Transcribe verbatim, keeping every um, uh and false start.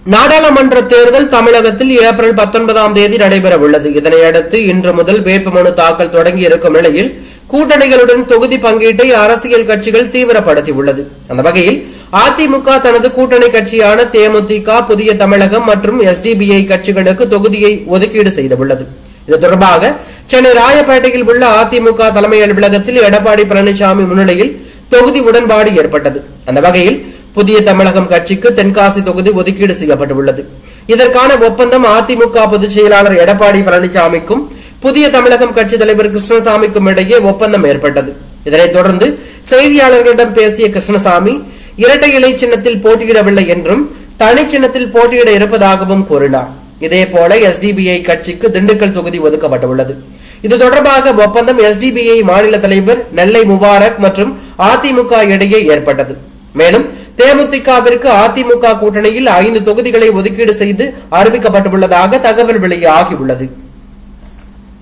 நாடாளுமன்ற தேர்தல் தமிழகத்தில் ஏப்ரல் பத்தொன்பதாம் தேதி நடைபெற உள்ளது. இதனையடுத்து இன்று முதல் வேட்புமனு தாக்கல் தொடங்கி இருக்கும் நிலையில் கூட்டணிகளுடன் தொகுதி பங்கீட்டை அரசியல் கட்சிகள் தீவிரப்படுத்தியுள்ளது. அந்த வகையில் அதிமுக தனது கூட்டணி கட்சியான தேமுதிக, புதிய தமிழகம் மற்றும் எஸ்டிபிஐ கட்சிகளுக்கு தொகுதியை ஒதுக்கீடு செய்துள்ளது. இது தொடர்பாக சென்னை ராயப்பேட்டையில் உள்ள அதிமுக தலைமை அலுவலகத்தில் எடப்பாடி பழனிசாமி முன்னிலையில் தொகுதி உடன்பாடு ஏற்பட்டது. அந்த வகையில் புதிய தமிழகம் கட்சிக்கு தென்காசி தொகுதி ஒதுக்கீடு செய்யப்பட்டுள்ளது. இதற்கான ஒப்பந்தம் அதிமுக பொதுச் செயலாளர் எடப்பாடி பழனிசாமிக்கும் புதிய தமிழகம் கட்சி தலைவர் கிருஷ்ணசாமிக்கும் இடையே ஒப்பந்தம் ஏற்பட்டது. இதனைத் தொடர்ந்து செய்தியாளர்களிடம் பேசிய கிருஷ்ணசாமி இரட்டை இலை சின்னத்தில் போட்டியிடவில்லை என்றும் தனி சின்னத்தில் போட்டியிட இருப்பதாகவும் கூறினார். இதேபோல எஸ்டிபிஐ கட்சிக்கு திண்டுக்கல் தொகுதி ஒதுக்கப்பட்டுள்ளது. இது தொடர்பாக ஒப்பந்தம் எஸ்டிபிஐ மாநில தலைவர் நெல்லை முபாரக் மற்றும் அதிமுக இடையே ஏற்பட்டது. மேலும் தேமுதிகவிற்கு அதிமுக கூட்டணியில் ஐந்து தொகுதிகளை ஒதுக்கீடு செய்து அறிவிக்கப்பட்டுள்ளதாக தகவல் வெளியாகியுள்ளது.